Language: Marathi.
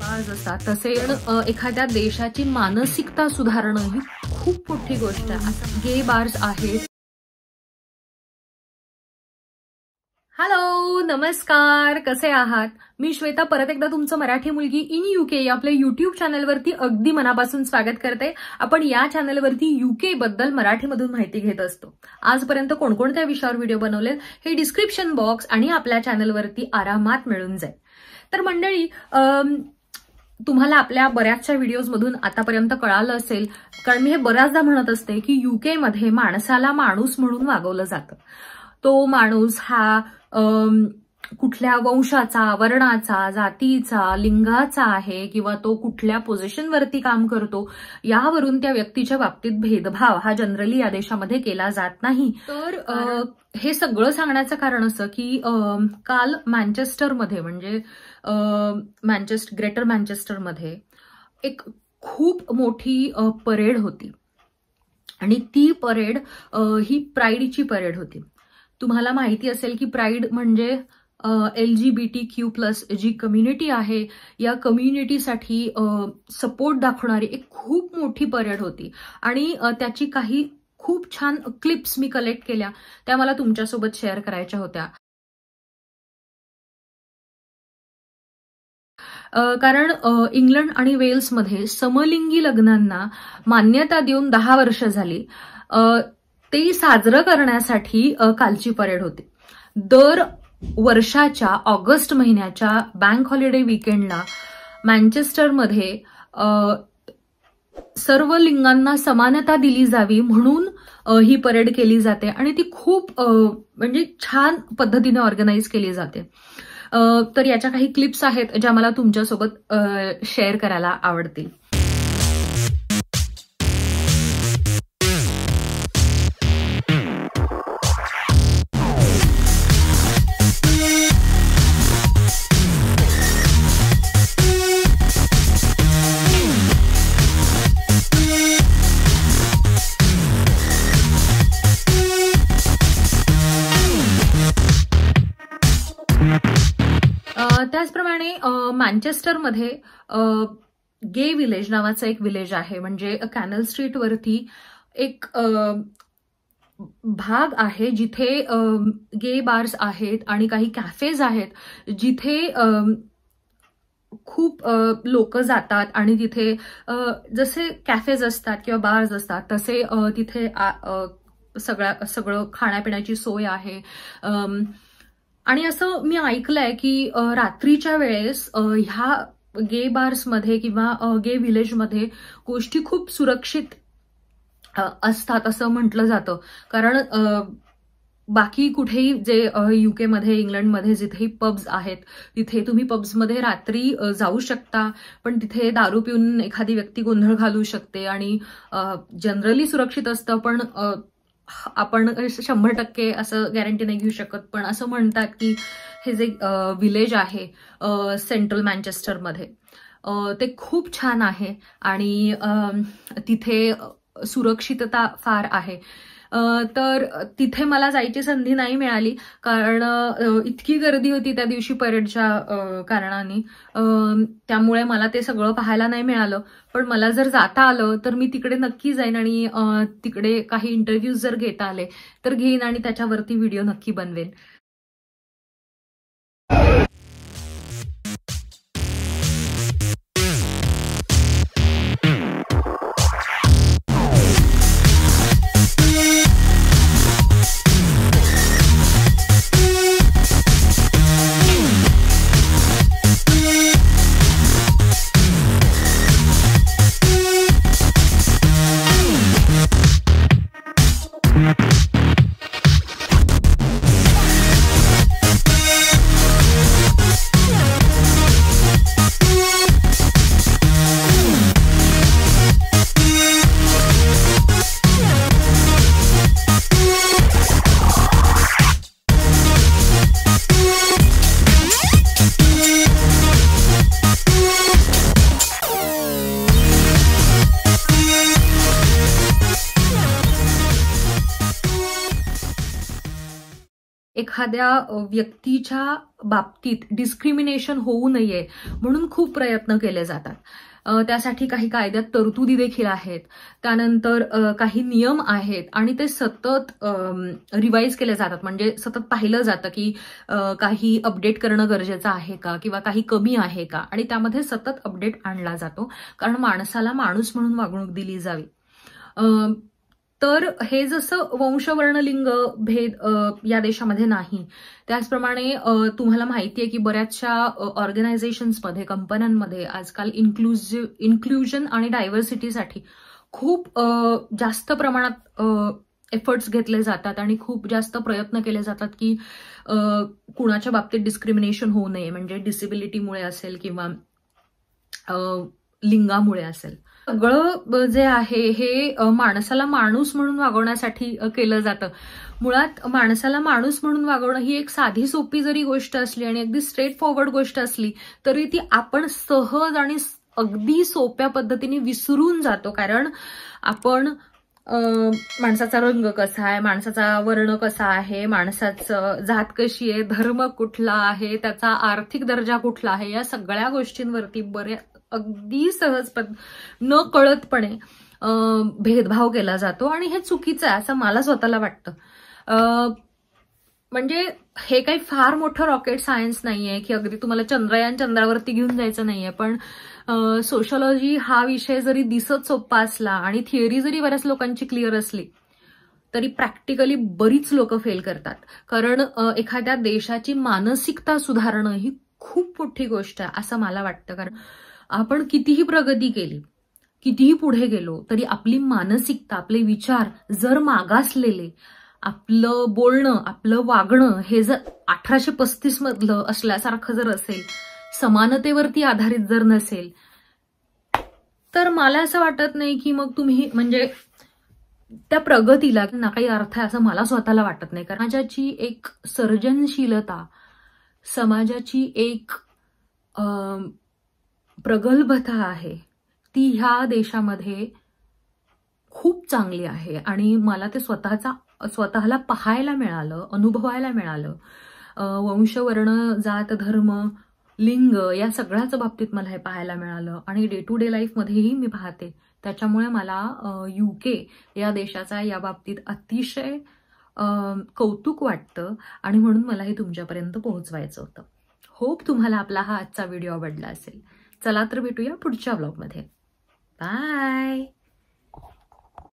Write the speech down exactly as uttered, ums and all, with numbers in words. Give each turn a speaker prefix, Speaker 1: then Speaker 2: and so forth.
Speaker 1: बार्स असतात तसे एखाद्या देशाची मानसिकता सुधारणं ही खूप मोठी गोष्ट आहे. गे बार्स आहेत. हॅलो, नमस्कार, कसे आहात? मी श्वेता परत एकदा तुमचं मराठी मुलगी इन यूके या आपल्या युट्यूब चॅनलवरती अगदी मनापासून स्वागत करते. आपण या चॅनलवरती यूके बद्दल मराठीमधून माहिती घेत असतो. आजपर्यंत कोणकोणत्या विषयावर व्हिडिओ बनवले हे डिस्क्रिप्शन बॉक्स आणि आपल्या चॅनलवरती आरामात मिळून जाईल. तर मंडळी, तुम्हाला आपल्या बऱ्याचशा व्हिडिओजमधून आतापर्यंत कळालं असेल, कारण मी हे बऱ्याचदा म्हणत असते की यूके मध्ये माणसाला माणूस म्हणून वागवलं जातं. तो माणूस हा कुठल्या वंशाचा, वर्णाचा, जातीचा, लिंगाचा आहे किंवा तो कुठल्या पोझिशनवरती काम करतो यावरून त्या व्यक्तीच्या बाबतीत भेदभाव हा जनरली या देशामध्ये केला जात नाही. तर हे सगळं सांगण्याचं कारण असं की काल मँचेस्टरमध्ये म्हणजे मँचेस्टर ग्रेटर मँचेस्टरमध्ये एक खूप मोठी परेड होती आणि ती परेड ही प्राईडची परेड होती. तुम्हाला माहिती असेल की प्राईड म्हणजे L G B T Q plus जी कम्युनिटी आहे या कम्युनिटीसाठी सपोर्ट दाखवणारी एक खूप मोठी परेड होती आणि त्याची काही खूप छान क्लिप्स मी कलेक्ट केल्या, त्या मला तुमच्यासोबत शेअर करायच्या होत्या. कारण इंग्लंड आणि वेल्समध्ये समलिंगी लग्नांना मान्यता देऊन दहा वर्ष झाली. ते साजरं करण्यासाठी कालची परेड होती. दर वर्षाच्या ऑगस्ट महिन्याच्या बँक हॉलिडे विकेंडला मँचेस्टरमध्ये सर्व लिंगांना समानता दिली जावी म्हणून ही परेड केली जाते आणि ती खूप म्हणजे छान पद्धतीने ऑर्गनाईज केली जाते. तर याच्या काही क्लिप्स आहेत ज्या मला तुमच्यासोबत शेअर करायला आवडतील. त्याचप्रमाणे मँचेस्टरमध्ये गे विलेज नावाचं एक विलेज आहे. म्हणजे कॅनल स्ट्रीट वरती एक भाग आहे जिथे गे बार्स आहेत आणि काही कॅफेज आहेत जिथे खूप लोक जातात आणि तिथे जसे कॅफेज असतात किंवा बार्स असतात तसे तिथे सगळ्या सगळं खाण्यापिण्याची सोय आहे. आणि असं मी ऐकलंय की रात्रीच्या वेळेस ह्या गे बार्समध्ये किंवा गे व्हिलेजमध्ये गोष्टी खूप सुरक्षित असतात असं म्हटलं जातं. कारण बाकी कुठेही जे युकेमध्ये, इंग्लंडमध्ये जिथेही पब्स आहेत तिथे तुम्ही पब्समध्ये रात्री जाऊ शकता, पण तिथे दारू पिऊन एखादी व्यक्ती गोंधळ घालू शकते आणि जनरली सुरक्षित असतं, पण आपण शंभर टक्के असं गॅरंटी नाही घेऊ शकत. पण असं म्हणतात की हे जे विलेज आहे सेंट्रल मँचेस्टरमध्ये ते खूप छान आहे आणि तिथे सुरक्षितता फार आहे. तर तिथे मला जायची संधी नाही मिळाली कारण इतकी गर्दी होती त्या दिवशी परेडच्या कारणाने, त्यामुळे मला ते सगळं पाहायला नाही मिळालं. पण मला जर जाता आलं तर मी तिकडे नक्की जाईन आणि तिकडे काही इंटरव्ह्यूज जर घेता आले तर घेईन आणि त्याच्यावरती व्हिडिओ नक्की बनवेन. एखाद्या व्यक्तीच्या बाबतीत डिस्क्रिमिनेशन होऊ नये म्हणून खूप प्रयत्न केले जातात. त्यासाठी काही कायद्यात तरतुदी देखील आहेत, त्यानंतर काही नियम आहेत आणि ते सतत रिवाईज केले जातात. म्हणजे सतत पाहिलं जातं की काही अपडेट करणं गरजेचं आहे का किंवा काही कमी आहे का, आणि त्यामध्ये सतत अपडेट आणला जातो, कारण माणसाला माणूस म्हणून वागणूक दिली जावी. तर हे जसं वंश वर्ण लिंग भेद या देशामध्ये नाही, त्याचप्रमाणे तुम्हाला माहिती आहे की बऱ्याचशा ऑर्गनायझेशन्समध्ये, कंपन्यांमध्ये आजकाल इन्क्लुझिव्ह इन्क्लुजन आणि डायव्हर्सिटीसाठी खूप जास्त प्रमाणात एफर्ट्स घेतले जातात आणि खूप जास्त प्रयत्न केले जातात की कुणाच्या बाबतीत डिस्क्रिमिनेशन होऊ नये, म्हणजे डिसेबिलिटीमुळे असेल किंवा लिंगामुळे असेल. सगळं जे आहे हे माणसाला माणूस म्हणून वागवण्यासाठी केलं जातं. मुळात माणसाला माणूस म्हणून वागवणं ही एक साधी सोपी जरी गोष्ट असली आणि अगदी स्ट्रेट फॉरवर्ड गोष्ट असली तरी ती आपण सहज आणि अगदी सोप्या पद्धतीने विसरून जातो. कारण आपण माणसाचा रंग कसा आहे, माणसाचा वर्ण कसा आहे, माणसाचं जात कशी आहे, धर्म कुठला आहे, त्याचा आर्थिक दर्जा कुठला आहे, या सगळ्या गोष्टींवरती बऱ्या अगदी सहज न कळतपणे भेदभाव केला जातो आणि हे चुकीचं आहे असं मला स्वतःला वाटतं. म्हणजे हे काही फार मोठं रॉकेट सायन्स नाहीये की अगदी तुम्हाला चंद्रयान चंद्रावरती घेऊन जायचं नाहीये, पण सोशलॉजी हा विषय जरी दिसत सोपा असला आणि थिअरी जरी बऱ्याच लोकांची क्लिअर असली तरी प्रॅक्टिकली बरीच लोक फेल करतात. कारण एखाद्या देशाची मानसिकता सुधारणं ही खूप मोठी गोष्ट आहे असं मला वाटतं. कारण आपण कितीही प्रगती केली, कितीही पुढे गेलो तरी आपली मानसिकता, आपले विचार जर मागासलेले, आपलं बोलणं, आपलं वागणं हे जर अठराशे पस्तीस मधलं असल्यासारखं जर असेल, समानतेवरती आधारित जर नसेल, तर मला असं वाटत नाही की मग तुम्ही म्हणजे त्या प्रगतीला ना काही अर्थ आहे असं मला स्वतःला वाटत नाही. कारण समाजाची एक सर्जनशीलता, समाजाची एक प्रगल्भता आहे ती ह्या देशामध्ये खूप चांगली आहे आणि मला ते स्वतःचा स्वतःला पाहायला मिळालं, अनुभवायला मिळालं. वंश वर्ण जात धर्म लिंग या सगळ्याच बाबतीत मला हे पाहायला मिळालं आणि डे टू डे लाईफमध्येही मी पाहते. त्याच्यामुळे मला युके या देशाचा या बाबतीत अतिशय कौतुक वाटतं आणि म्हणून मला हे तुमच्यापर्यंत पोहोचवायचं होतं. होप तुम्हाला आपला हा आजचा व्हिडिओ आवडला असेल. चला तर भेटूया पुढच्या व्लॉगमध्ये. बाय.